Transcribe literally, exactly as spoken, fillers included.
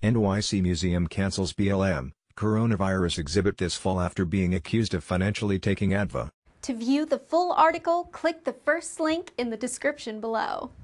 N Y C Museum cancels B L M coronavirus exhibit this fall after being accused of financially taking adva. To view the full article, click the first link in the description below.